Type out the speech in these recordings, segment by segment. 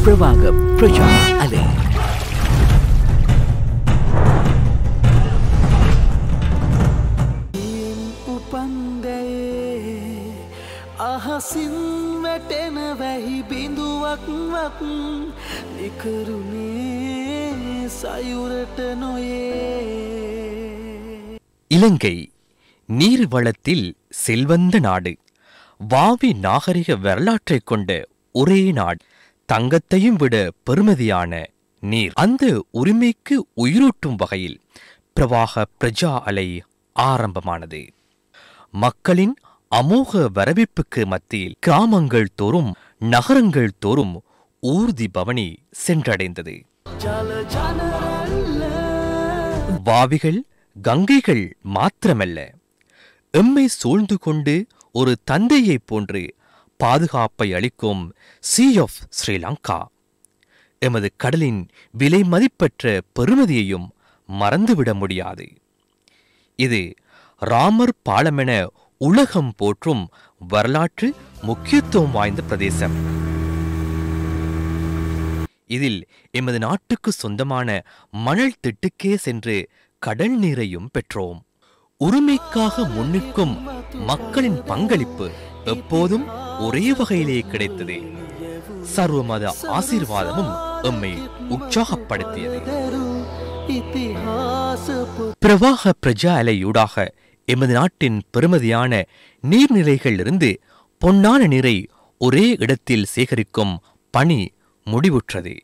प्रवाह प्रजा अले අහසින් වැටෙන වැහි බිඳුවක් වක් නිකරුණේ සයුරට නොයේ. இலங்கை நீர் வளத்தில் செல்வந்த நாடு. வாவி நாகரிக வரலாற்றைக் கொண்ட ஒரே நாடு. தங்கத்தையும் விட பெருமதியான நீர். அந்த உரிமைக்கு உயிரூட்டும் வகையில் பிரவாக பிரஜா அலை ஆரம்பமானது. மக்களின் அமோக வரவேற்புக்கு மத்தியில் கிராமங்கள் தோறும் நகரங்கள் தோறும் ஊர்தி பவனி சென்றடைந்தது. வாவிகள் கங்கைகள் மாத்திரமல்ல, எம்மை சூழ்ந்து கொண்டு ஒரு தந்தையைப் போன்று பாதுகாப்பை அளிக்கும் சீ ஆஃப் ஸ்ரீலங்கா எமது கடலின் விலை மதிப்பற்ற பெருமதியையும் மறந்துவிட முடியாது. இது ராமர் பாலமென உலகம் போற்றும் வரலாற்று முக்கியத்துவம் வாய்ந்த பிரதேசம். இதில் எமது நாட்டுக்கு சொந்தமான மணல் திட்டுக்கே சென்று கடல் நீரையும் பெற்றோம். உரிமைக்காக முன்னிற்கும் மக்களின் பங்களிப்பு எப்போதும் ஒரே வகையிலே கிடைத்தது. சர்வமத ஆசீர்வாதமும் எம்மை உற்சாகப்படுத்தியது. பிரவாக பிரஜா அலையூடாக எமது நாட்டின் பெருமதியான நீர்நிலைகளிலிருந்து பொன்னான நீரை ஒரே இடத்தில் சேகரிக்கும் பணி முடிவுற்றது.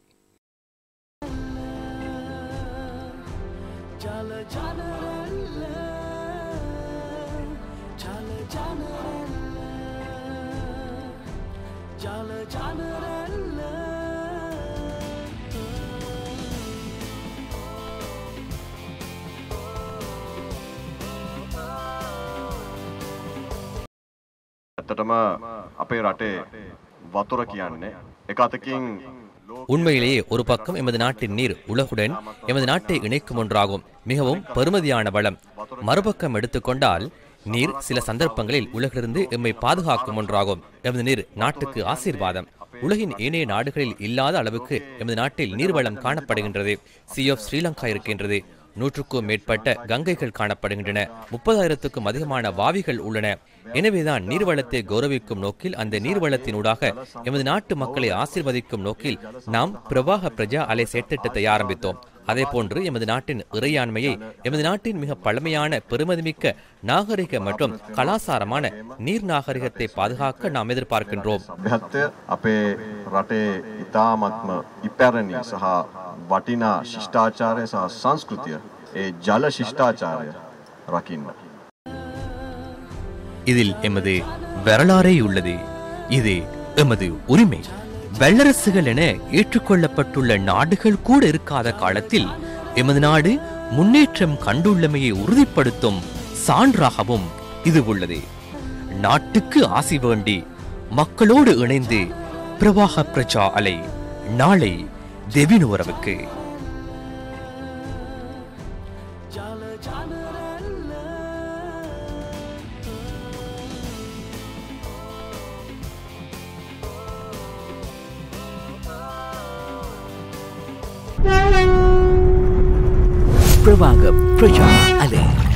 ඇත්තටම අපේ රටේ වතුර කියන්නේ එක අතකින් உண்மையிலேயே ஒரு பக்கம் எமது நாட்டின் நீர் உலகுடன் எமது நாட்டை இணைக்கும் ஒன்றாகும், மிகவும் பெருமதியான வளம். மறுபக்கம் எடுத்துக்கொண்டால் நீர் சில சந்தர்ப்பங்களில் உலகிலிருந்து எம்மை பாதுகாக்கும் ஒன்றாகும். எமது நீர் நாட்டுக்கு ஆசீர்வாதம். உலகின் ஏனைய நாடுகளில் இல்லாத அளவுக்கு எமது நாட்டில் நீர்வளம் காணப்படுகின்றது. சீ ஆஃப் ஸ்ரீலங்கா இருக்கின்றது. 100க்கும் மேற்பட்ட கங்கைகள் காணப்படுகின்றன. 30,000க்கும் அதிகமான வாவிகள் உள்ளன. எனவேதான் நீர்வளத்தை கௌரவிக்கும் நோக்கில், அந்த நீர்வளத்தினூடாக எமது நாட்டு மக்களை ஆசீர்வதிக்கும் நோக்கில் நாம் பிரவாக பிரஜா அலை செயற்திட்டத்தை ஆரம்பித்தோம். அதே போன்று எமது நாட்டின் இறையாண்மையை, எமது நாட்டின் மிக பழமையான பெருமதிமிக்க நாகரிக மற்றும் கலாசாரமான நீர் நாகரிகத்தை பாதுகாக்க நாம் எதிர்பார்க்கின்றோம். අපේ රටේ ඉතාමත්ම ඉපැරණි සහ වටිනා ශිෂ්ටාචාරය සහ සංස්කෘතිය, ඒ ජල ශිෂ්ටාචාරය රකින්න. இதில் எமது வரலாறே உள்ளது. இது எமது உரிமை. வல்லரசுகள் என ஏற்றுக்கொள்ளப்பட்டுள்ள நாடுகள் கூட இருக்காத காலத்தில் எமது நாடு முன்னேற்றம் கண்டுள்ளமையை உறுதிப்படுத்தும் சான்றாகவும் இது உள்ளது. நாட்டுக்கு ஆசி வேண்டி மக்களோடு இணைந்து பிரவாக பிரஜா அலை நாளை தெவினுவரவுக்கு. प्रवाह प्रजा अले